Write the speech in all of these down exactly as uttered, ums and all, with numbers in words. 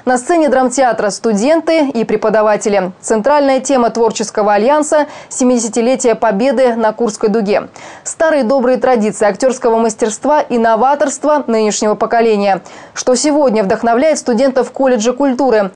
На сцене драмтеатра студенты и преподаватели. Центральная тема творческого альянса – семидесятилетие Победы на Курской дуге. Старые добрые традиции актерского мастерства и новаторства нынешнего поколения. Что сегодня вдохновляет студентов колледжа культуры.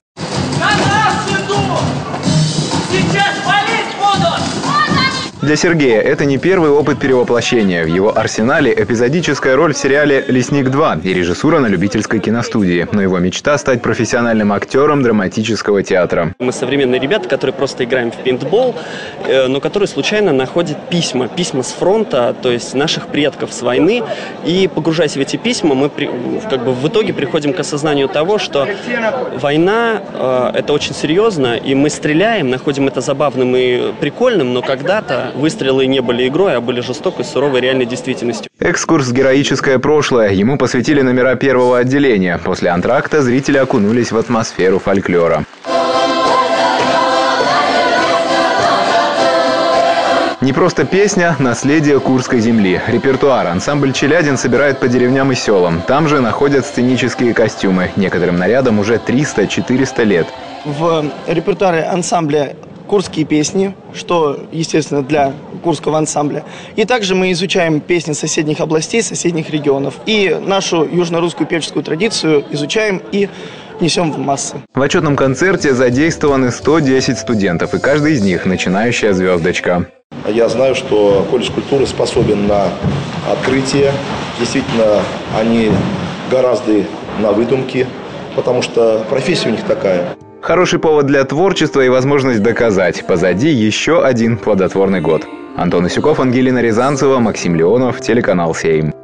Для Сергея это не первый опыт перевоплощения. В его арсенале эпизодическая роль в сериале «Лесник два» и режиссура на любительской киностудии. Но его мечта – стать профессиональным актером драматического театра. Мы современные ребята, которые просто играем в пейнтбол, но которые случайно находят письма. Письма с фронта, то есть наших предков с войны. И погружаясь в эти письма, мы как бы в итоге приходим к осознанию того, что война э, – это очень серьезно, и мы стреляем, находим это забавным и прикольным, но когда-то выстрелы не были игрой, а были жестокой, суровой реальной действительностью. Экскурс в героическое прошлое. Ему посвятили номера первого отделения. После антракта зрители окунулись в атмосферу фольклора. Не просто песня – наследие Курской земли. Репертуар ансамбль «Челядин» собирает по деревням и селам. Там же находят сценические костюмы. Некоторым нарядам уже триста-четыреста лет. В репертуаре ансамбля курские песни, что, естественно, для курского ансамбля. И также мы изучаем песни соседних областей, соседних регионов. И нашу южно-русскую певческую традицию изучаем и несем в массы. В отчетном концерте задействованы сто десять студентов, и каждый из них – начинающая звездочка. Я знаю, что колледж культуры способен на открытие. Действительно, они гораздо на выдумки, потому что профессия у них такая. Хороший повод для творчества и возможность доказать. Позади еще один плодотворный год. Антон Исюков, Ангелина Рязанцева, Максим Леонов, телеканал «Сейм».